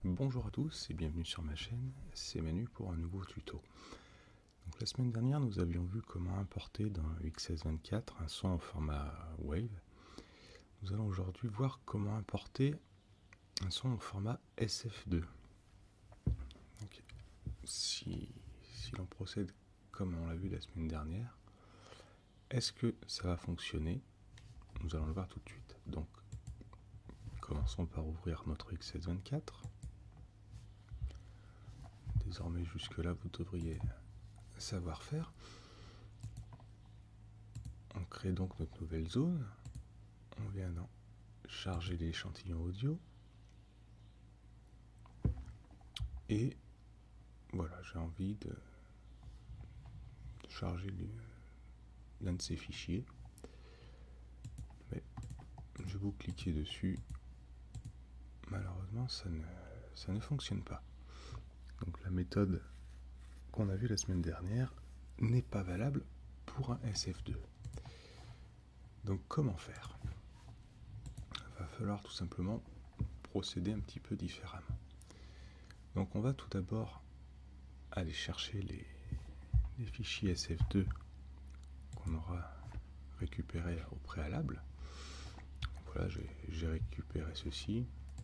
Bonjour à tous et bienvenue sur ma chaîne, c'est Manu pour un nouveau tuto. Donc, la semaine dernière nous avions vu comment importer dans XS24 un son au format WAV. Nous allons aujourd'hui voir comment importer un son au format SF2. Donc, si l'on procède comme on l'a vu la semaine dernière, est-ce que ça va fonctionner? Nous allons le voir tout de suite. Donc commençons par ouvrir notre XS24. Désormais jusque là vous devriez savoir faire. On crée donc notre nouvelle zone. On vient dans charger l'échantillon audio. Et voilà, j'ai envie de charger l'un de ces fichiers. Mais je vais vous cliquer dessus. Malheureusement, ça ne fonctionne pas. Donc la méthode qu'on a vue la semaine dernière n'est pas valable pour un SF2. Donc comment faire? Il va falloir tout simplement procéder un petit peu différemment. Donc on va tout d'abord aller chercher les fichiers SF2 qu'on aura récupérés au préalable. Voilà, j'ai récupéré ceci.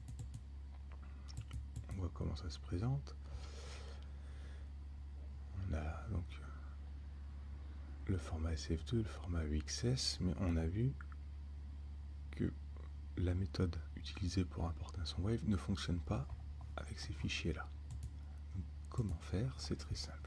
On voit comment ça se présente. On a donc le format SF2, le format UXS, mais on a vu que la méthode utilisée pour importer un son WAV ne fonctionne pas avec ces fichiers-là. Comment faire? C'est très simple.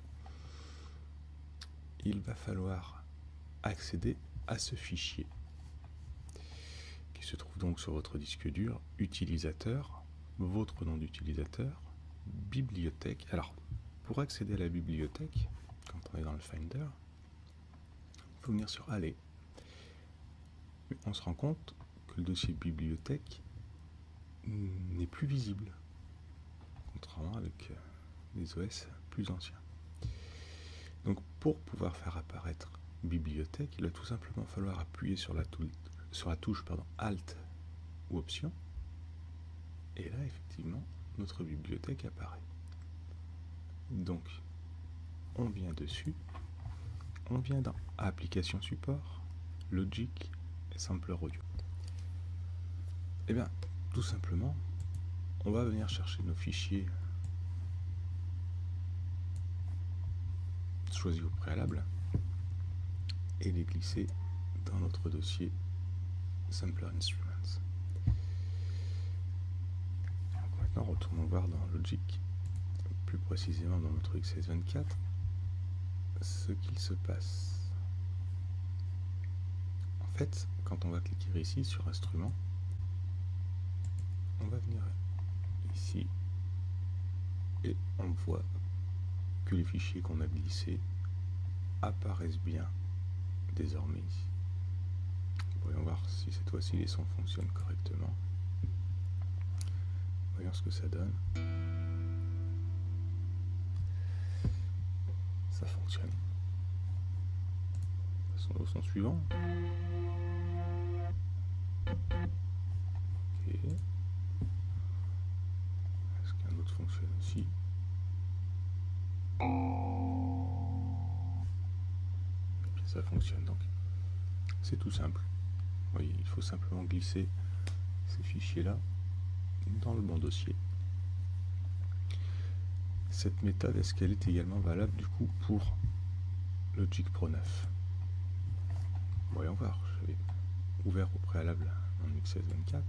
Il va falloir accéder à ce fichier qui se trouve donc sur votre disque dur, utilisateur, votre nom d'utilisateur, bibliothèque. Alors, pour accéder à la bibliothèque, quand on est dans le Finder, il faut venir sur Aller. Mais on se rend compte que le dossier bibliothèque n'est plus visible, contrairement avec des OS plus anciens. Donc pour pouvoir faire apparaître bibliothèque, il va tout simplement falloir appuyer sur la touche Alt ou Option, et là effectivement notre bibliothèque apparaît. Donc on vient dessus, on vient dans Application Support, Logic et Sampler Audio. Et bien tout simplement on va venir chercher nos fichiers choisis au préalable et les glisser dans notre dossier Sampler Instruments. Donc maintenant retournons voir dans Logic, plus précisément dans notre XS24, ce qu'il se passe. En fait, quand on va cliquer ici sur Instrument, on va venir ici et on voit que les fichiers qu'on a glissés apparaissent bien désormais ici. Voyons voir si cette fois-ci les sons fonctionnent correctement. Voyons ce que ça donne. Ça fonctionne. Passons au son suivant. Ok. Est-ce qu'un autre fonctionne aussi? Et puis ça fonctionne donc. C'est tout simple. Vous voyez, il faut simplement glisser ces fichiers-là dans le bon dossier. Cette méthode, est-ce qu'elle est également valable du coup pour Logic Pro 9? Voyons voir. J'avais ouvert au préalable mon XS24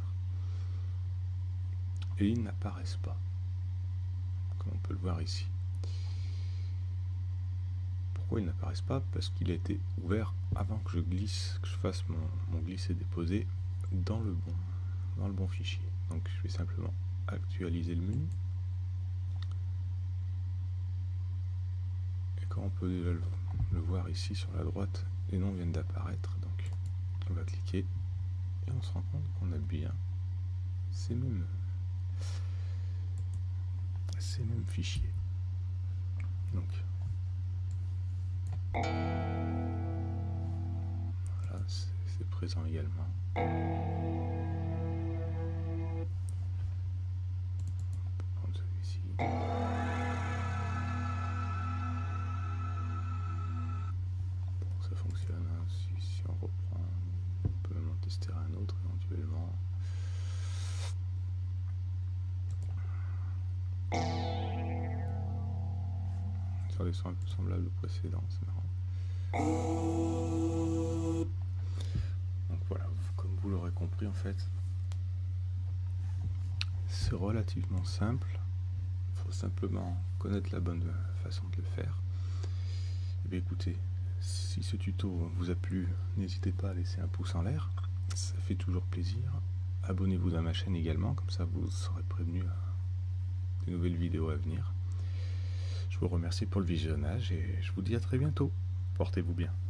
et ils n'apparaissent pas, comme on peut le voir ici. Pourquoi ils n'apparaissent pas? Parce qu'il a été ouvert avant que je glisse, que je fasse mon glisser-déposer dans le bon fichier. Donc je vais simplement actualiser le menu. Et comme on peut déjà le voir ici sur la droite, les noms viennent d'apparaître. Donc on va cliquer et on se rend compte qu'on a bien ces mêmes fichiers. Donc voilà, c'est présent également. On peut prendre sur les sons un peu semblables au précédent, c'est marrant. Donc voilà, comme vous l'aurez compris en fait, c'est relativement simple. Il faut simplement connaître la bonne façon de le faire. Et bien écoutez, si ce tuto vous a plu, n'hésitez pas à laisser un pouce en l'air, ça fait toujours plaisir. Abonnez-vous à ma chaîne également, comme ça vous serez prévenu des nouvelles vidéos à venir. Je vous remercie pour le visionnage et je vous dis à très bientôt. Portez-vous bien.